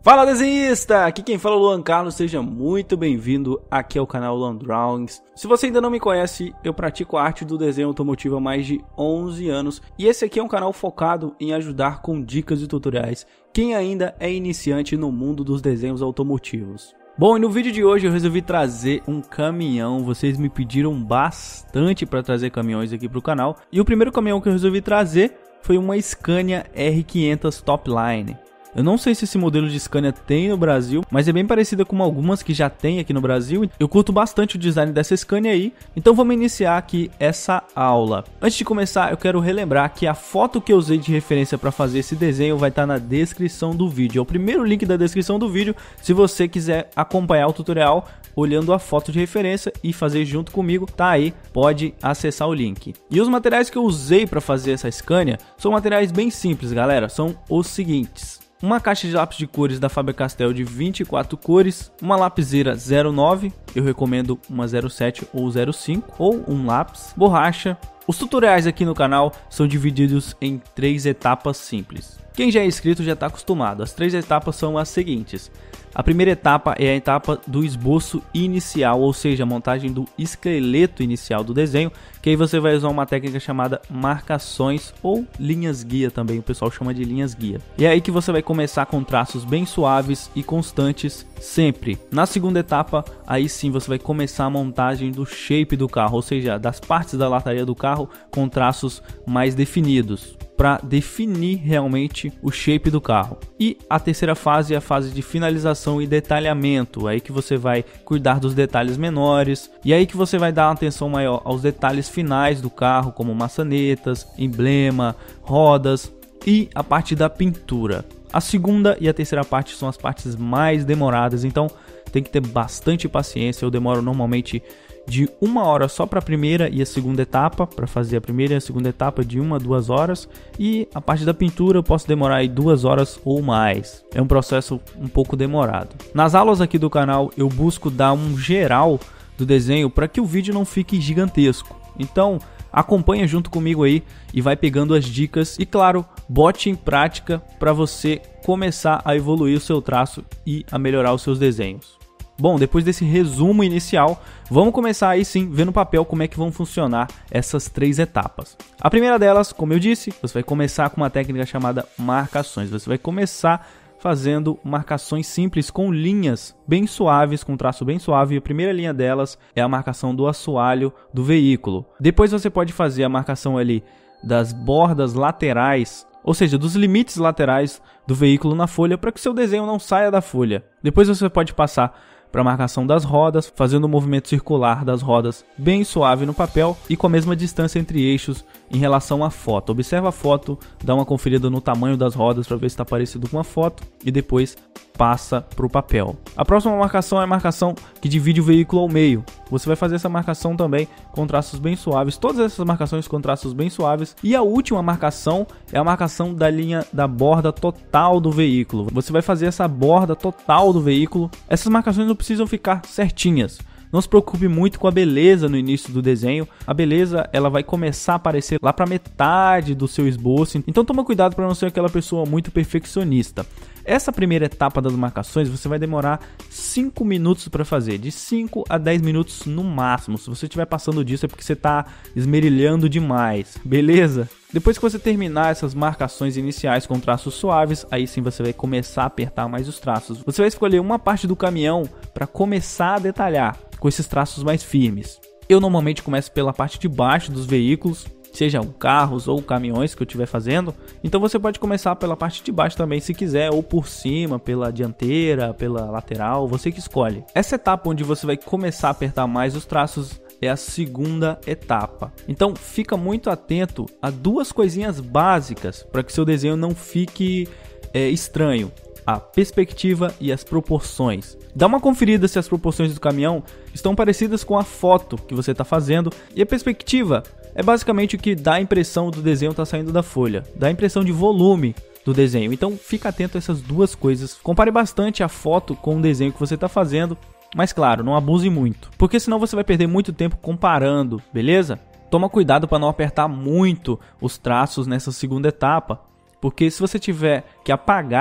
Fala desenhista, aqui quem fala é o Luan Carlos, seja muito bem-vindo aqui ao canal Luan Drawings. Se você ainda não me conhece, eu pratico a arte do desenho automotivo há mais de 11 anos e esse aqui é um canal focado em ajudar com dicas e tutoriais quem ainda é iniciante no mundo dos desenhos automotivos. Bom, e no vídeo de hoje eu resolvi trazer um caminhão. Vocês me pediram bastante para trazer caminhões aqui para o canal e o primeiro caminhão que eu resolvi trazer foi uma Scania R500 Topline. Eu não sei se esse modelo de Scania tem no Brasil, mas é bem parecida com algumas que já tem aqui no Brasil. Eu curto bastante o design dessa Scania aí, então vamos iniciar aqui essa aula. Antes de começar, eu quero relembrar que a foto que eu usei de referência para fazer esse desenho vai estar na descrição do vídeo. É o primeiro link da descrição do vídeo, se você quiser acompanhar o tutorial olhando a foto de referência e fazer junto comigo, tá aí, pode acessar o link. E os materiais que eu usei para fazer essa Scania são materiais bem simples, galera, são os seguintes. Uma caixa de lápis de cores da Faber-Castell de 24 cores, uma lapiseira 09, eu recomendo uma 07 ou 05, ou um lápis, borracha. Os tutoriais aqui no canal são divididos em 3 etapas simples. Quem já é inscrito já está acostumado, as 3 etapas são as seguintes. A primeira etapa é a etapa do esboço inicial, ou seja, a montagem do esqueleto inicial do desenho, que aí você vai usar uma técnica chamada marcações ou linhas guia também, o pessoal chama de linhas guia. E é aí que você vai começar com traços bem suaves e constantes sempre. Na segunda etapa, aí sim você vai começar a montagem do shape do carro, ou seja, das partes da lataria do carro com traços mais definidos, para definir realmente o shape do carro. E a terceira fase é a fase de finalização e detalhamento, aí que você vai cuidar dos detalhes menores e aí que você vai dar uma atenção maior aos detalhes finais do carro, como maçanetas, emblema, rodas e a parte da pintura. A segunda e a terceira parte são as partes mais demoradas, então tem que ter bastante paciência. Eu demoro normalmente de 1 hora só para a primeira e a segunda etapa, para fazer a primeira e a segunda etapa de 1 a 2 horas, e a parte da pintura eu posso demorar aí 2 horas ou mais. É um processo um pouco demorado. Nas aulas aqui do canal eu busco dar um geral do desenho para que o vídeo não fique gigantesco. Então acompanha junto comigo aí e vai pegando as dicas e, claro, bote em prática para você começar a evoluir o seu traço e a melhorar os seus desenhos. Bom, depois desse resumo inicial, vamos começar aí sim, ver no papel como é que vão funcionar essas 3 etapas. A primeira delas, como eu disse, você vai começar com uma técnica chamada marcações. Você vai começar fazendo marcações simples com linhas bem suaves, com traço bem suave. E a primeira linha delas é a marcação do assoalho do veículo. Depois você pode fazer a marcação ali das bordas laterais, ou seja, dos limites laterais do veículo na folha, para que o seu desenho não saia da folha. Depois você pode passar para a marcação das rodas, fazendo um movimento circular das rodas bem suave no papel e com a mesma distância entre eixos em relação à foto. Observa a foto, dá uma conferida no tamanho das rodas para ver se está parecido com a foto e depois passa para o papel. A próxima marcação é a marcação que divide o veículo ao meio. Você vai fazer essa marcação também com traços bem suaves, todas essas marcações com traços bem suaves. E a última marcação é a marcação da linha da borda total do veículo. Você vai fazer essa borda total do veículo. Essas marcações não precisam ficar certinhas. Não se preocupe muito com a beleza no início do desenho. A beleza ela vai começar a aparecer lá para metade do seu esboço. Então toma cuidado para não ser aquela pessoa muito perfeccionista. Essa primeira etapa das marcações você vai demorar 5 minutos para fazer, de 5 a 10 minutos no máximo. Se você estiver passando disso é porque você está esmerilhando demais, beleza? Depois que você terminar essas marcações iniciais com traços suaves, aí sim você vai começar a apertar mais os traços. Você vai escolher uma parte do caminhão para começar a detalhar com esses traços mais firmes. Eu normalmente começo pela parte de baixo dos veículos, sejam carros ou caminhões que eu estiver fazendo. Então você pode começar pela parte de baixo também se quiser, ou por cima, pela dianteira, pela lateral, você que escolhe. Essa etapa onde você vai começar a apertar mais os traços é a segunda etapa. Então fica muito atento a 2 coisinhas básicas para que seu desenho não fique estranho: a perspectiva e as proporções. Dá uma conferida se as proporções do caminhão estão parecidas com a foto que você está fazendo. E a perspectiva é basicamente o que dá a impressão do desenho estar saindo da folha, dá a impressão de volume do desenho. Então fica atento a essas 2 coisas. Compare bastante a foto com o desenho que você está fazendo, mas claro, não abuse muito, porque senão você vai perder muito tempo comparando, beleza? Toma cuidado para não apertar muito os traços nessa segunda etapa, porque se você tiver que apagar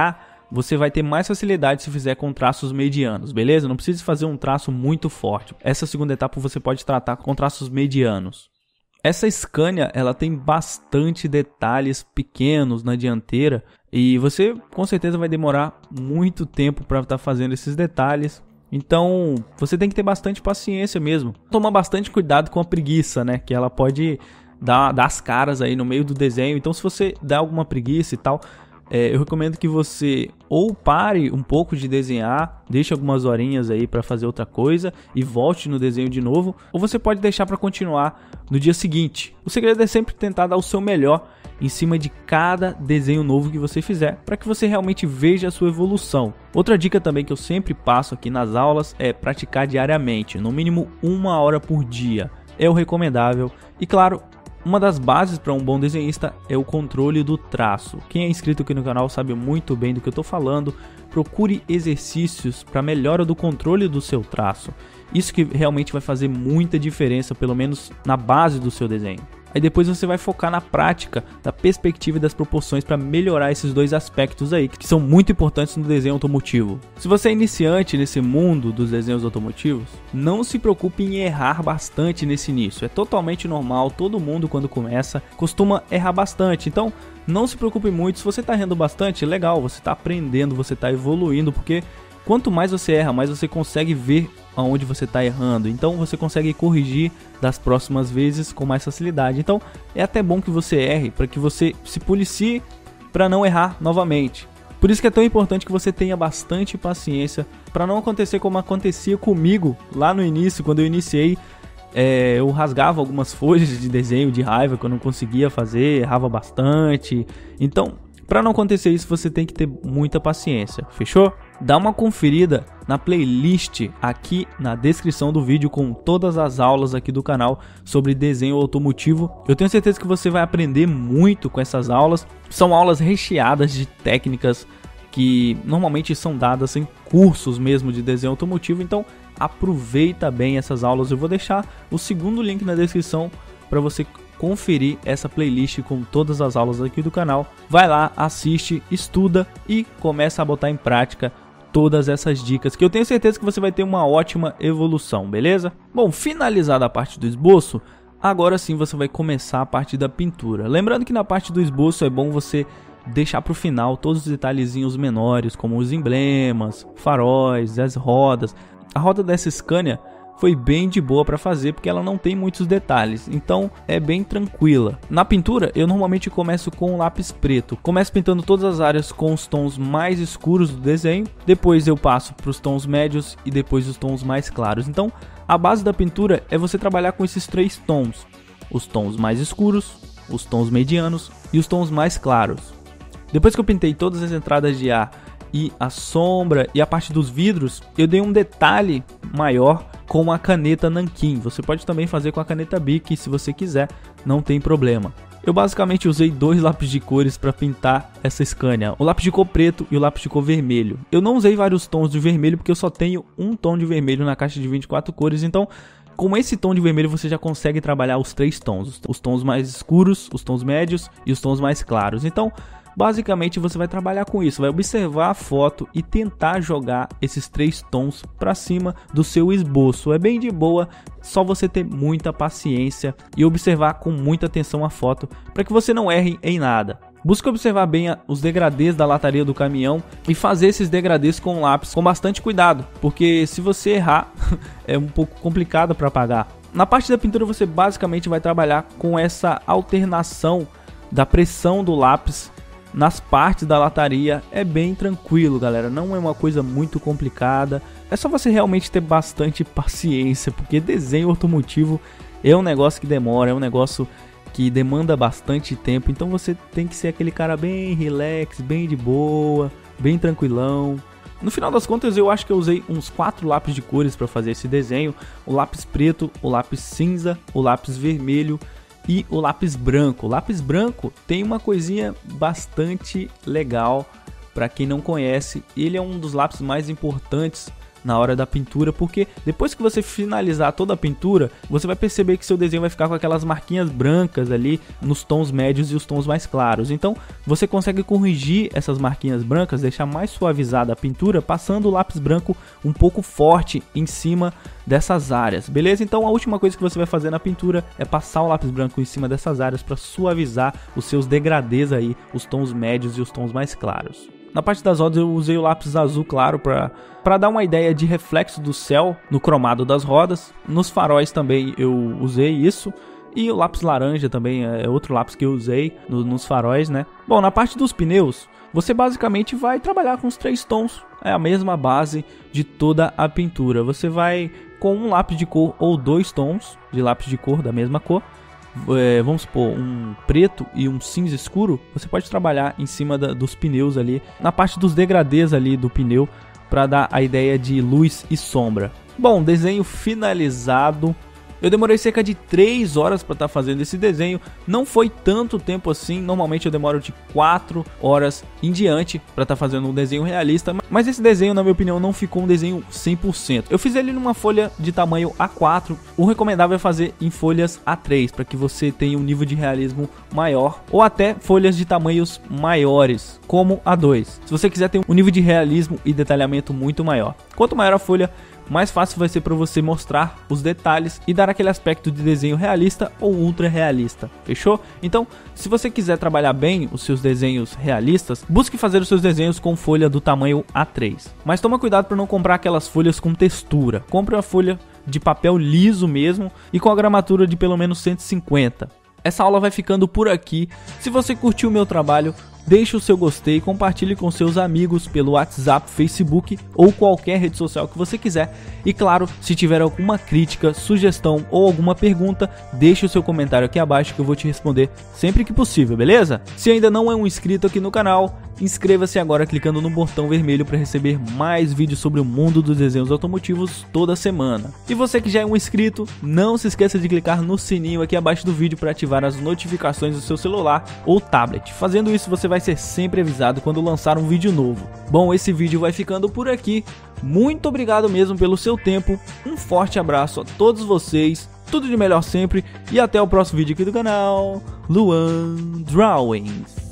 você vai ter mais facilidade se fizer com traços medianos, beleza? Não precisa fazer um traço muito forte. Essa segunda etapa você pode tratar com traços medianos. Essa Scania, ela tem bastante detalhes pequenos na dianteira e você com certeza vai demorar muito tempo para estar fazendo esses detalhes. Então, você tem que ter bastante paciência mesmo. Tomar bastante cuidado com a preguiça, né? Que ela pode dar as caras aí no meio do desenho. Então, se você dá alguma preguiça e tal, eu recomendo que você ou pare um pouco de desenhar, deixe algumas horinhas aí para fazer outra coisa e volte no desenho de novo, ou você pode deixar para continuar no dia seguinte. O segredo é sempre tentar dar o seu melhor em cima de cada desenho novo que você fizer, para que você realmente veja a sua evolução. Outra dica também que eu sempre passo aqui nas aulas é praticar diariamente, no mínimo 1 hora por dia, é o recomendável. E claro, uma das bases para um bom desenhista é o controle do traço. Quem é inscrito aqui no canal sabe muito bem do que eu estou falando. Procure exercícios para melhora do controle do seu traço. Isso que realmente vai fazer muita diferença, pelo menos na base do seu desenho. Aí depois você vai focar na prática, da perspectiva e das proporções para melhorar esses dois aspectos aí, que são muito importantes no desenho automotivo. Se você é iniciante nesse mundo dos desenhos automotivos, não se preocupe em errar bastante nesse início. É totalmente normal, todo mundo quando começa costuma errar bastante. Então não se preocupe muito, se você está errando bastante, legal, você está aprendendo, você está evoluindo, porque quanto mais você erra, mais você consegue ver aonde você está errando. Então você consegue corrigir das próximas vezes com mais facilidade. Então é até bom que você erre, para que você se policie para não errar novamente. Por isso que é tão importante que você tenha bastante paciência, para não acontecer como acontecia comigo lá no início, quando eu iniciei. Eu rasgava algumas folhas de desenho de raiva que eu não conseguia fazer, errava bastante. Então, para não acontecer isso, você tem que ter muita paciência, fechou? Dá uma conferida na playlist aqui na descrição do vídeo com todas as aulas aqui do canal sobre desenho automotivo. Eu tenho certeza que você vai aprender muito com essas aulas. São aulas recheadas de técnicas que normalmente são dadas em cursos mesmo de desenho automotivo. Então aproveita bem essas aulas. Eu vou deixar o segundo link na descrição para você conferir essa playlist com todas as aulas aqui do canal. Vai lá, assiste, estuda e começa a botar em prática todas essas dicas, que eu tenho certeza que você vai ter uma ótima evolução, beleza? Bom, finalizada a parte do esboço, agora sim você vai começar a parte da pintura. Lembrando que na parte do esboço é bom você deixar para o final todos os detalhezinhos menores, como os emblemas, faróis, as rodas. A roda dessa Scania foi bem de boa para fazer, porque ela não tem muitos detalhes, então é bem tranquila. Na pintura, eu normalmente começo com o lápis preto. Começo pintando todas as áreas com os tons mais escuros do desenho, depois eu passo para os tons médios e depois os tons mais claros. Então, a base da pintura é você trabalhar com esses 3 tons. Os tons mais escuros, os tons medianos e os tons mais claros. Depois que eu pintei todas as entradas de ar e a sombra e a parte dos vidros, eu dei um detalhe maior com a caneta nanquim. Você pode também fazer com a caneta Bic se você quiser, não tem problema. Eu basicamente usei 2 lápis de cores para pintar essa Scania, o lápis de cor preto e o lápis de cor vermelho. Eu não usei vários tons de vermelho porque eu só tenho um tom de vermelho na caixa de 24 cores, então com esse tom de vermelho você já consegue trabalhar os 3 tons, os tons mais escuros, os tons médios e os tons mais claros. Então basicamente você vai trabalhar com isso, vai observar a foto e tentar jogar esses 3 tons para cima do seu esboço. É bem de boa, só você ter muita paciência e observar com muita atenção a foto para que você não erre em nada. Busque observar bem os degradês da lataria do caminhão e fazer esses degradês com lápis com bastante cuidado, porque se você errar é um pouco complicado para apagar. Na parte da pintura você basicamente vai trabalhar com essa alternação da pressão do lápis nas partes da lataria. É bem tranquilo, galera, não é uma coisa muito complicada, é só você realmente ter bastante paciência, porque desenho automotivo é um negócio que demora, é um negócio que demanda bastante tempo, então você tem que ser aquele cara bem relax, bem de boa, bem tranquilão. No final das contas eu acho que eu usei uns 4 lápis de cores para fazer esse desenho, o lápis preto, o lápis cinza, o lápis vermelho e o lápis branco. O lápis branco tem uma coisinha bastante legal para quem não conhece. Ele é um dos lápis mais importantes na hora da pintura, porque depois que você finalizar toda a pintura, você vai perceber que seu desenho vai ficar com aquelas marquinhas brancas ali nos tons médios e os tons mais claros. Então você consegue corrigir essas marquinhas brancas, deixar mais suavizada a pintura, passando o lápis branco um pouco forte em cima dessas áreas, beleza? Então a última coisa que você vai fazer na pintura é passar o lápis branco em cima dessas áreas para suavizar os seus degradês aí, os tons médios e os tons mais claros. Na parte das rodas eu usei o lápis azul claro para dar uma ideia de reflexo do céu no cromado das rodas. Nos faróis também eu usei isso. E o lápis laranja também é outro lápis que eu usei nos faróis, né? Bom, na parte dos pneus, você basicamente vai trabalhar com os 3 tons. É a mesma base de toda a pintura. Você vai com um lápis de cor ou 2 tons de lápis de cor da mesma cor. Vamos supor, um preto e um cinza escuro. Você pode trabalhar em cima dos pneus ali, na parte dos degradês ali do pneu, para dar a ideia de luz e sombra. Bom, desenho finalizado. Eu demorei cerca de 3 horas para estar fazendo esse desenho. Não foi tanto tempo assim. Normalmente eu demoro de 4 horas em diante para estar fazendo um desenho realista. Mas esse desenho, na minha opinião, não ficou um desenho 100%. Eu fiz ele numa folha de tamanho A4. O recomendável é fazer em folhas A3, para que você tenha um nível de realismo maior. Ou até folhas de tamanhos maiores, como A2. Se você quiser ter um nível de realismo e detalhamento muito maior. Quanto maior a folha, mais fácil vai ser para você mostrar os detalhes e dar aquele aspecto de desenho realista ou ultra realista, fechou? Então, se você quiser trabalhar bem os seus desenhos realistas, busque fazer os seus desenhos com folha do tamanho A3. Mas toma cuidado para não comprar aquelas folhas com textura. Compre uma folha de papel liso mesmo e com a gramatura de pelo menos 150. Essa aula vai ficando por aqui. Se você curtiu o meu trabalho, deixe o seu gostei, compartilhe com seus amigos pelo WhatsApp, Facebook ou qualquer rede social que você quiser. E claro, se tiver alguma crítica, sugestão ou alguma pergunta, deixe o seu comentário aqui abaixo que eu vou te responder sempre que possível, beleza? Se ainda não é um inscrito aqui no canal, inscreva-se agora clicando no botão vermelho para receber mais vídeos sobre o mundo dos desenhos automotivos toda semana. E você que já é um inscrito, não se esqueça de clicar no sininho aqui abaixo do vídeo para ativar as notificações do seu celular ou tablet. Fazendo isso, você vai ser sempre avisado quando lançar um vídeo novo. Bom, esse vídeo vai ficando por aqui. Muito obrigado mesmo pelo seu tempo. Um forte abraço a todos vocês. Tudo de melhor sempre. E até o próximo vídeo aqui do canal Luan Drawings.